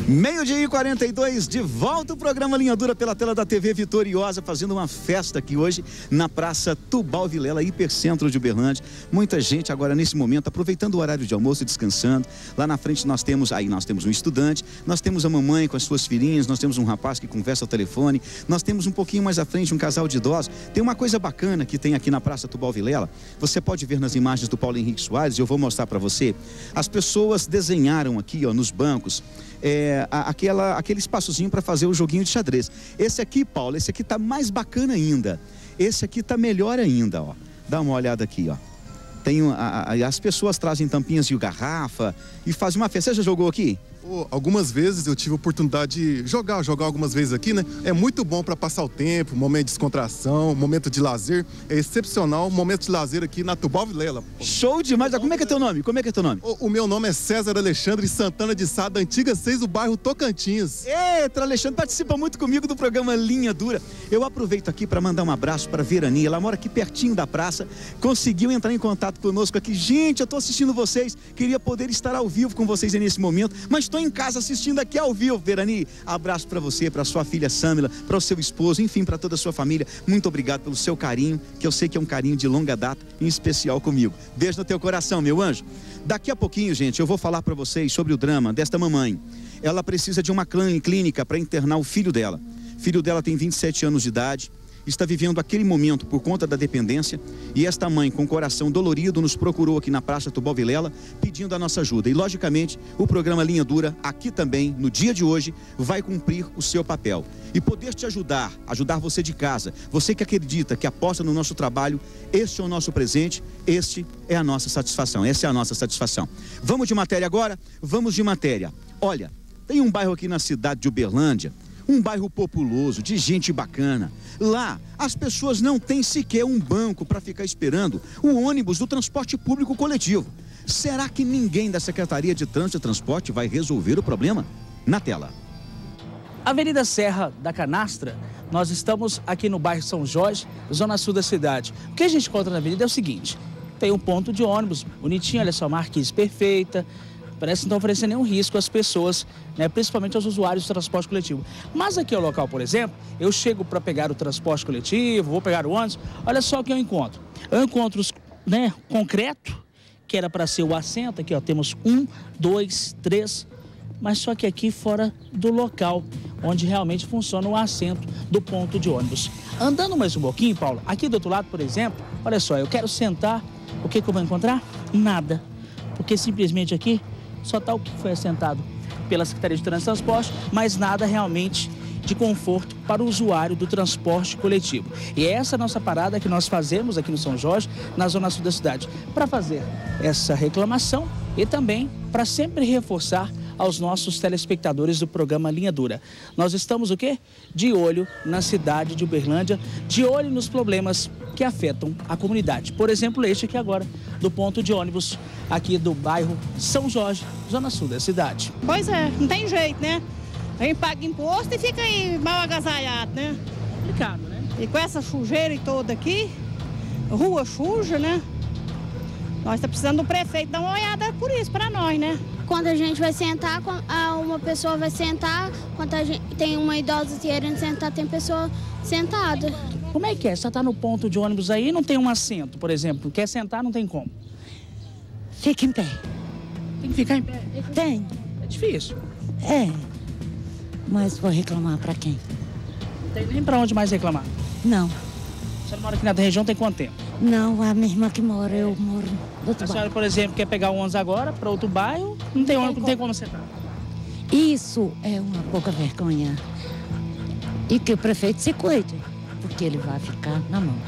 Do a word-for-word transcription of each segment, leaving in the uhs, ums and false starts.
Meio-dia e quarenta e dois, de volta o programa Linha Dura pela tela da T V Vitoriosa, fazendo uma festa aqui hoje na Praça Tubal Vilela, hipercentro de Uberlândia. Muita gente agora nesse momento aproveitando o horário de almoço e descansando. Lá na frente nós temos, aí nós temos um estudante, nós temos a mamãe com as suas filhinhas, nós temos um rapaz que conversa ao telefone, nós temos um pouquinho mais à frente um casal de idosos. Tem uma coisa bacana que tem aqui na Praça Tubal Vilela, você pode ver nas imagens do Paulo Henrique Soares, eu vou mostrar para você. As pessoas desenharam aqui, ó, nos bancos, É, aquela, aquele espaçozinho para fazer o joguinho de xadrez. Esse aqui, Paulo, esse aqui tá mais bacana ainda. Esse aqui tá melhor ainda, ó. Dá uma olhada aqui, ó. Tem, a, a, as pessoas trazem tampinhas de garrafa e fazem uma festa. Você já jogou aqui? Oh, algumas vezes eu tive a oportunidade de jogar, jogar algumas vezes aqui, né? É muito bom para passar o tempo, momento de descontração, momento de lazer. É excepcional, momento de lazer aqui na Tubal Vilela. Show demais! Como é que é teu nome? Como é que é teu nome? O, o meu nome é César Alexandre Santana de Sá, da Antiga seis, do bairro Tocantins. Eita, Alexandre, participa muito comigo do programa Linha Dura. Eu aproveito aqui para mandar um abraço para Verani. Ela mora aqui pertinho da praça, conseguiu entrar em contato conosco aqui. Gente, eu tô assistindo vocês, queria poder estar ao vivo com vocês nesse momento, mas estou em casa assistindo aqui ao vivo. Verani, abraço para você, para sua filha Samila, para o seu esposo, enfim, para toda a sua família. Muito obrigado pelo seu carinho, que eu sei que é um carinho de longa data, em especial comigo. Beijo no teu coração, meu anjo. Daqui a pouquinho, gente, eu vou falar para vocês sobre o drama desta mamãe. Ela precisa de uma clínica para internar o filho dela. O filho dela tem vinte e sete anos de idade, está vivendo aquele momento por conta da dependência, e esta mãe, com o coração dolorido, nos procurou aqui na Praça Tubal Vilela, pedindo a nossa ajuda. E, logicamente, o programa Linha Dura, aqui também, no dia de hoje, vai cumprir o seu papel. E poder te ajudar, ajudar você de casa, você que acredita, que aposta no nosso trabalho, este é o nosso presente, este é a nossa satisfação, essa é a nossa satisfação. Vamos de matéria agora? Vamos de matéria. Olha, tem um bairro aqui na cidade de Uberlândia, um bairro populoso, de gente bacana. Lá, as pessoas não têm sequer um banco para ficar esperando o ônibus do transporte público coletivo. Será que ninguém da Secretaria de Trânsito e Transporte vai resolver o problema? Na tela. Avenida Serra da Canastra, nós estamos aqui no bairro São Jorge, zona sul da cidade. O que a gente encontra na avenida é o seguinte: tem um ponto de ônibus bonitinho, olha só, marquise perfeita. Parece que não oferecer nenhum risco às pessoas, né, principalmente aos usuários do transporte coletivo. Mas aqui é o local, por exemplo, eu chego para pegar o transporte coletivo, vou pegar o ônibus, olha só o que eu encontro. Eu encontro, né, concreto, que era para ser o assento, aqui ó, temos um, dois, três, mas só que aqui fora do local, onde realmente funciona o assento do ponto de ônibus. Andando mais um pouquinho, Paulo, aqui do outro lado, por exemplo, olha só, eu quero sentar, o que que eu vou encontrar? Nada, porque simplesmente aqui só está o que foi assentado pela Secretaria de Trânsito e Transporte, mas nada realmente de conforto para o usuário do transporte coletivo. E é essa nossa parada que nós fazemos aqui no São Jorge, na zona sul da cidade, para fazer essa reclamação e também para sempre reforçar aos nossos telespectadores do programa Linha Dura. Nós estamos o quê? De olho na cidade de Uberlândia, de olho nos problemas que afetam a comunidade. Por exemplo, este aqui agora, do ponto de ônibus aqui do bairro São Jorge, zona sul da cidade. Pois é, não tem jeito, né? A gente paga imposto e fica aí mal agasalhado, né? Complicado, né? E com essa sujeira e toda aqui, rua suja, né? Nós estamos precisando do prefeito dar uma olhada por isso, para nós, né? Quando a gente vai sentar, uma pessoa vai sentar, quando a gente tem uma idosa querendo sentar, tem pessoa sentada. Como é que é? Você está no ponto de ônibus aí e não tem um assento, por exemplo. Quer sentar, não tem como. Fica em pé. Tem que ficar em pé? Tem. É difícil. É. Mas vou reclamar para quem? Não tem nem para onde mais reclamar? Não. Você mora aqui na região tem quanto tempo? Não, a minha irmã que mora, eu moro do outro A senhora, bairro. por exemplo, quer pegar o ônibus agora para outro bairro, não tem ônibus, não tem como sentar. Isso é uma pouca vergonha. E que o prefeito se cuide, porque ele vai ficar na mão.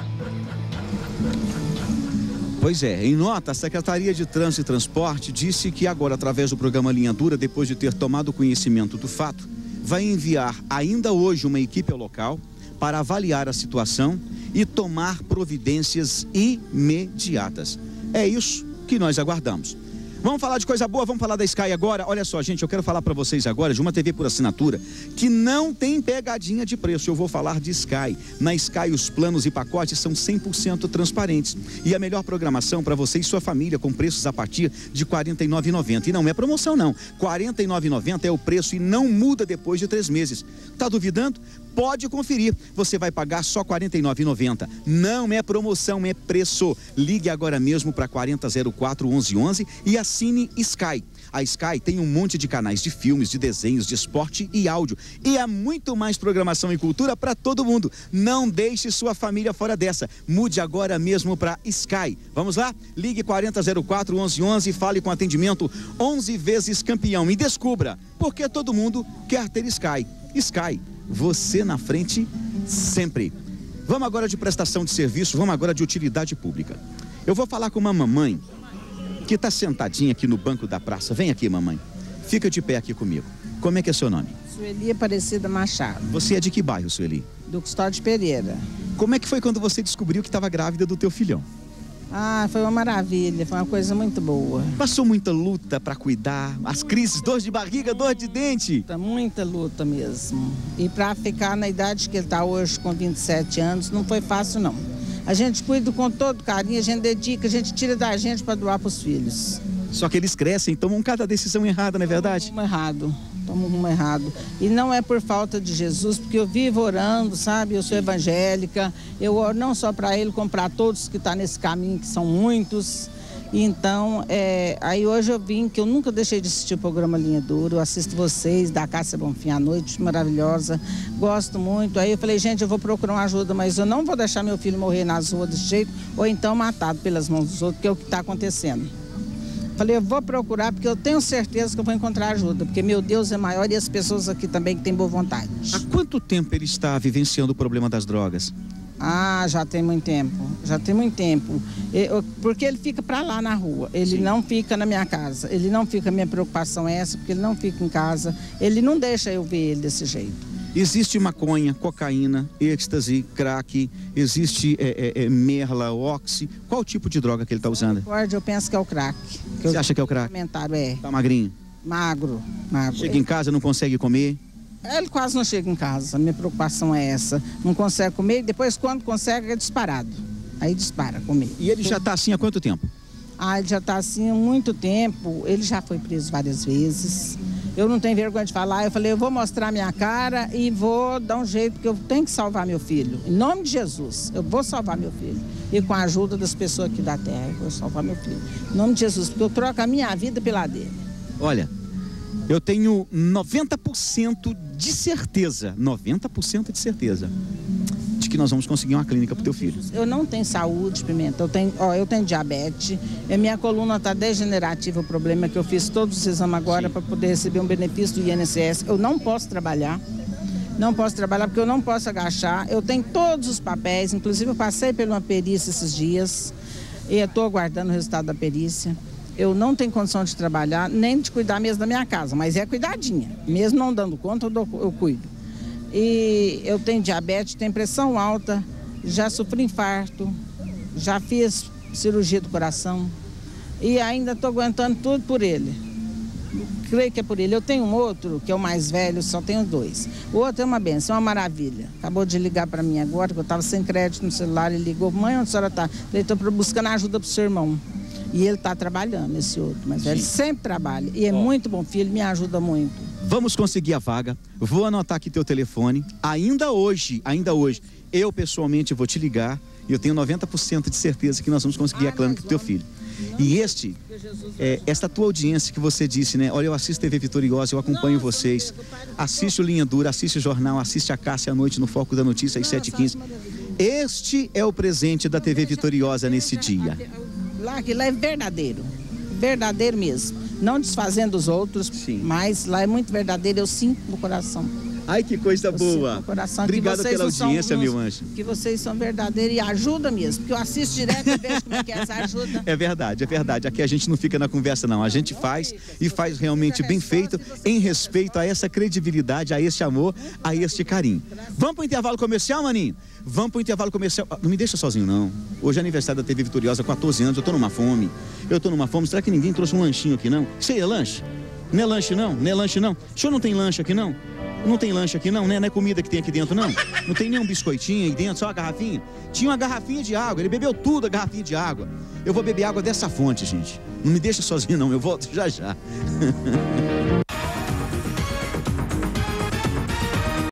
Pois é, em nota, a Secretaria de Trânsito e Transporte disse que agora, através do programa Linha Dura, depois de ter tomado conhecimento do fato, vai enviar ainda hoje uma equipe ao local para avaliar a situação e tomar providências imediatas. É isso que nós aguardamos. Vamos falar de coisa boa, vamos falar da Sky agora. Olha só, gente, eu quero falar para vocês agora de uma T V por assinatura que não tem pegadinha de preço. Eu vou falar de Sky. Na Sky, os planos e pacotes são cem por cento transparentes. E a melhor programação para você e sua família, com preços a partir de quarenta e nove reais e noventa centavos. E não é promoção, não. quarenta e nove reais e noventa centavos é o preço e não muda depois de três meses. Tá duvidando? Pode conferir. Você vai pagar só quarenta e nove reais e noventa centavos. Não é promoção, é preço. Ligue agora mesmo para quarenta zero quatro onze onze e assine Sky. A Sky tem um monte de canais de filmes, de desenhos, de esporte e áudio. E há muito mais programação e cultura para todo mundo. Não deixe sua família fora dessa. Mude agora mesmo para Sky. Vamos lá? Ligue quarenta zero quatro onze onze e fale com atendimento onze vezes campeão. E descubra por que todo mundo quer ter Sky. Sky, você na frente sempre. Vamos agora de prestação de serviço, vamos agora de utilidade pública. Eu vou falar com uma mamãe que está sentadinha aqui no banco da praça. Vem aqui, mamãe. Fica de pé aqui comigo. Como é que é seu nome? Sueli Aparecida Machado. Você é de que bairro, Sueli? Do Custódio Pereira. Como é que foi quando você descobriu que estava grávida do teu filhão? Ah, foi uma maravilha, foi uma coisa muito boa. Passou muita luta para cuidar, as crises, dor de barriga, dor de dente? Muita, muita luta mesmo. E para ficar na idade que ele está hoje, com vinte e sete anos, não foi fácil, não. A gente cuida com todo carinho, a gente dedica, a gente tira da gente para doar para os filhos. Só que eles crescem, tomam cada decisão errada, não é verdade? Tomam errado, tomam rumo errado. E não é por falta de Jesus, porque eu vivo orando, sabe? Eu sou evangélica, eu oro não só para ele, como para todos que estão nesse caminho, que são muitos. Então, é, aí hoje eu vim, que eu nunca deixei de assistir o programa Linha Dura, eu assisto vocês, da Cássia Bonfim à noite, maravilhosa, gosto muito. Aí eu falei, gente, eu vou procurar uma ajuda, mas eu não vou deixar meu filho morrer nas ruas desse jeito, ou então matado pelas mãos dos outros, que é o que está acontecendo. Falei, eu vou procurar, porque eu tenho certeza que eu vou encontrar ajuda, porque meu Deus é maior e as pessoas aqui também que têm boa vontade. Há quanto tempo ele está vivenciando o problema das drogas? Ah, já tem muito tempo, já tem muito tempo, eu, porque ele fica para lá na rua, ele Sim. não fica na minha casa, ele não fica, minha preocupação é essa, porque ele não fica em casa, ele não deixa eu ver ele desse jeito. Existe maconha, cocaína, êxtase, crack, existe é, é, é, merla, oxi, qual tipo de droga que ele está usando? Eu penso que é o crack. Você acha que é o crack? É. Tá magrinho? Magro, magro. Chega em casa, não consegue comer? Ele quase não chega em casa, a minha preocupação é essa. Não consegue comer, depois quando consegue é disparado. Aí dispara comer. E ele já está assim há quanto tempo? Ah, ele já está assim há muito tempo. Ele já foi preso várias vezes. Eu não tenho vergonha de falar. Eu falei, eu vou mostrar minha cara e vou dar um jeito, porque eu tenho que salvar meu filho. Em nome de Jesus, eu vou salvar meu filho. E com a ajuda das pessoas aqui da terra, eu vou salvar meu filho. Em nome de Jesus, porque eu troco a minha vida pela dele. Olha, eu tenho noventa por cento de certeza, noventa por cento de certeza, de que nós vamos conseguir uma clínica para o teu filho. Eu não tenho saúde, Pimenta, eu tenho, ó, eu tenho diabetes, a minha coluna está degenerativa, o problema é que eu fiz todos os exames agora para poder receber um benefício do I N S S. Eu não posso trabalhar, não posso trabalhar porque eu não posso agachar, eu tenho todos os papéis, inclusive eu passei por uma perícia esses dias e estou aguardando o resultado da perícia. Eu não tenho condição de trabalhar, nem de cuidar mesmo da minha casa, mas é cuidadinha. Mesmo não dando conta, eu, dou, eu cuido. E eu tenho diabetes, tenho pressão alta, já sofri infarto, já fiz cirurgia do coração e ainda estou aguentando tudo por ele. Creio que é por ele. Eu tenho um outro, que é o mais velho, só tenho dois. O outro é uma benção, uma maravilha. Acabou de ligar para mim agora, que eu estava sem crédito no celular, ele ligou, mãe, onde a senhora está? Falei, estou buscando ajuda para o seu irmão. E ele está trabalhando, esse outro, mas Sim. ele sempre trabalha. E é oh. muito bom filho, me ajuda muito. Vamos conseguir a vaga. Vou anotar aqui teu telefone. Ainda hoje, ainda hoje, eu pessoalmente vou te ligar. E eu tenho noventa por cento de certeza que nós vamos conseguir ah, a clínica pro teu filho. Não, e este, é, esta tua audiência que você disse, né? Olha, eu assisto T V Vitoriosa, eu acompanho Nossa, vocês. Assiste o Linha Dura, assiste o jornal, assiste a Cássia à noite no Foco da Notícia às sete e quinze. Este é o presente da T V Vitoriosa nesse dia. Lá, que lá é verdadeiro, verdadeiro mesmo. Não desfazendo os outros, Sim. mas lá é muito verdadeiro, eu sinto no coração. Ai, que coisa boa. Coração, obrigado pela audiência, uns, meu anjo. Que vocês são verdadeiros e ajuda mesmo, porque eu assisto direto e vejo como é que é essa ajuda. É verdade, é verdade. Aqui a gente não fica na conversa, não. A gente faz e faz realmente bem feito, em respeito a essa credibilidade, a esse amor, a este carinho. Vamos para o intervalo comercial, maninho? Vamos para o intervalo comercial. Não me deixa sozinho, não. Hoje é aniversário da T V Vitoriosa, quatorze anos. Eu tô numa fome. Eu tô numa fome. Será que ninguém trouxe um lanchinho aqui, não? Isso aí é lanche? Não é lanche, não? Não é lanche, não? O senhor não tem lanche aqui, não? Não tem lanche aqui, não, né? Não é comida que tem aqui dentro, não? Não tem nem um biscoitinho aí dentro, só uma garrafinha? Tinha uma garrafinha de água. Ele bebeu tudo, a garrafinha de água. Eu vou beber água dessa fonte, gente. Não me deixa sozinho, não. Eu volto já já.